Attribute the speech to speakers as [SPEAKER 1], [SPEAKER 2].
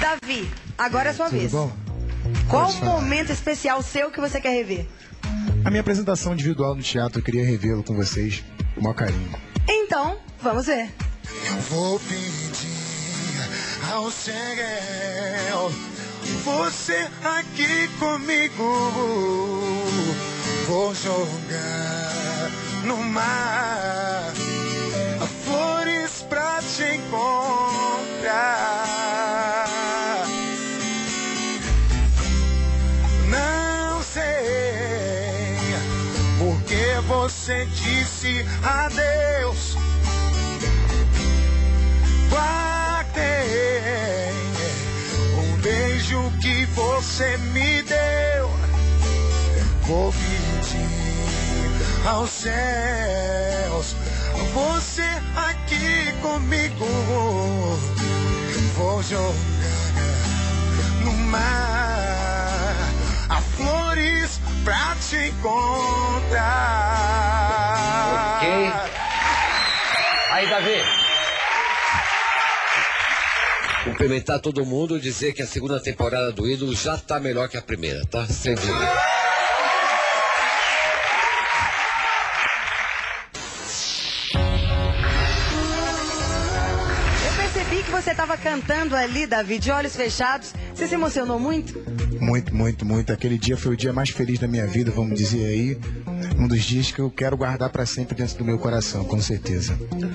[SPEAKER 1] Davi, agora é a sua vez.
[SPEAKER 2] Tudo bom?
[SPEAKER 1] Qual momento especial seu que você quer rever?
[SPEAKER 2] A minha apresentação individual no teatro, eu queria revê-lo com vocês com o maior carinho.
[SPEAKER 1] Então, vamos ver.
[SPEAKER 2] Eu vou pedir ao céu, você aqui comigo. Vou jogar no mar flores pra te encontrar. Não sei porque você disse adeus. Guardei um beijo que você me deu. Vou pedir aos céus, você aqui comigo. Vou jogar no mar a flores pra te encontrar.
[SPEAKER 3] Ok. Aí, Davi. Cumprimentar todo mundo e dizer que a segunda temporada do Ídolo já tá melhor que a primeira, tá? Sem dúvida.
[SPEAKER 1] Vi que você estava cantando ali, Davi, de olhos fechados. Você se emocionou muito?
[SPEAKER 2] Muito, muito, muito. Aquele dia foi o dia mais feliz da minha vida, vamos dizer aí. Um dos dias que eu quero guardar para sempre dentro do meu coração, com certeza.